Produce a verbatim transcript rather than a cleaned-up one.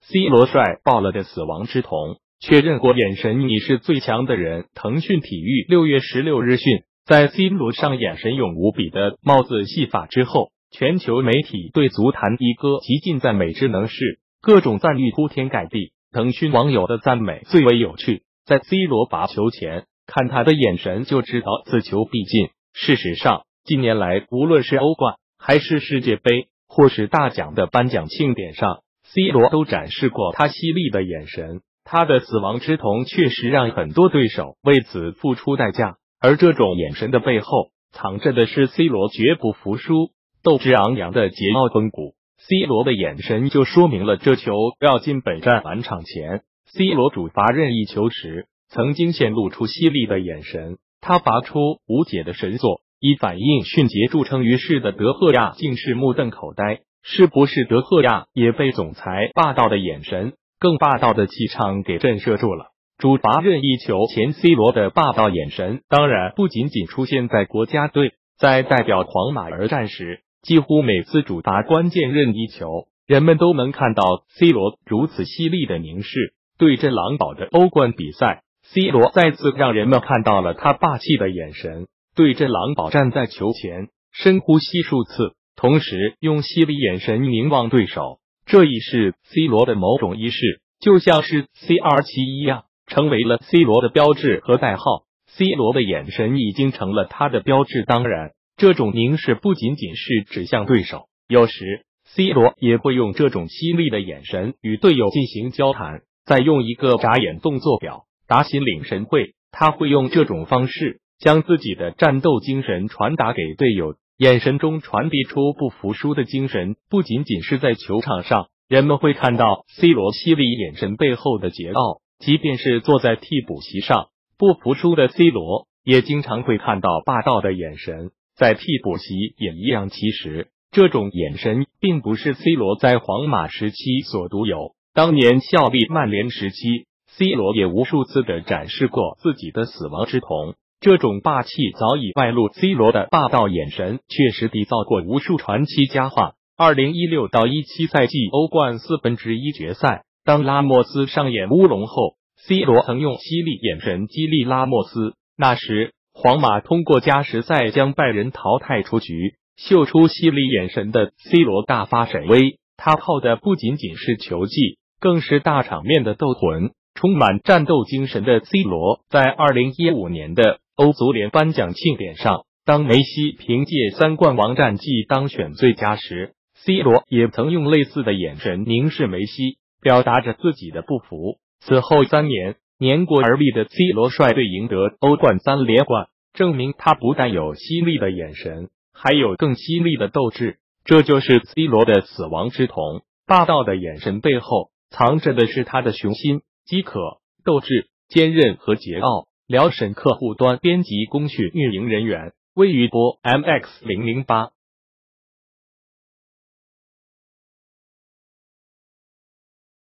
C 罗帅爆了的死亡之瞳，确认过眼神你是最强的人。腾讯体育六月十六日讯，在 C 罗上演神勇无比的帽子戏法之后，全球媒体对足坛一哥极尽赞美之能事，各种赞誉铺天盖地。腾讯网友的赞美最为有趣，在 C 罗罚球前，看他的眼神就知道此球必进。事实上，近年来无论是欧冠还是世界杯，或是大奖的颁奖庆典上， C 罗都展示过他犀利的眼神。他的死亡之瞳确实让很多对手为此付出代价，而这种眼神的背后，藏着的是 C 罗绝不服输、斗志昂扬的桀骜风骨。C 罗的眼神就说明了这球要进本站完场前 ，C 罗主罚任意球时，曾经显露出犀利的眼神。他罚出无解的神作，以反映迅捷著称于世的德赫亚竟是目瞪口呆。是不是德赫亚也被总裁霸道的眼神、更霸道的气场给震慑住了？主罚任意球前 ，C 罗的霸道眼神当然不仅仅出现在国家队，在代表皇马而战时，几乎每次主罚关键任意球，人们都能看到 C 罗如此犀利的凝视。对阵狼堡的欧冠比赛， C 罗再次让人们看到了他霸气的眼神。对阵狼堡，站在球前深呼吸数次，同时用犀利眼神凝望对手，这已是 C 罗的某种仪式，就像是 C R 七 一样，成为了 C 罗的标志和代号。 C 罗的眼神已经成了他的标志。当然，这种凝视不仅仅是指向对手，有时 C 罗也会用这种犀利的眼神与队友进行交谈，再用一个眨眼动作表达心领神会。他会用这种方式将自己的战斗精神传达给队友，眼神中传递出不服输的精神。不仅仅是在球场上，人们会看到 C 罗犀利眼神背后的桀骜，即便是坐在替补席上不服输的 C 罗，也经常会看到霸道的眼神，在替补席也一样。其实这种眼神并不是 C 罗在皇马时期所独有，当年效力曼联时期， C 罗也无数次的展示过自己的死亡之瞳。这种霸气早已外露， C 罗的霸道眼神确实缔造过无数传奇佳话。二零一六到一七赛季欧冠四分之一决赛，当拉莫斯上演乌龙后， C 罗曾用犀利眼神激励拉莫斯。那时皇马通过加时赛将拜仁淘汰出局，秀出犀利眼神的 C 罗大发神威。他靠的不仅仅是球技，更是大场面的斗魂。充满战斗精神的 C 罗在二零一五年的欧足联颁奖庆典上，当梅西凭借三冠王战绩当选最佳时， C 罗也曾用类似的眼神凝视梅西，表达着自己的不服。此后三年，年过而立的 C 罗率队赢得欧冠三连冠，证明他不但有犀利的眼神，还有更犀利的斗志。这就是 C 罗的死亡之瞳。霸道的眼神背后藏着的是他的雄心、饥渴、斗志、坚韧和桀骜。辽沈客户端编辑工序运营人员：魏宇波 M X 零零八。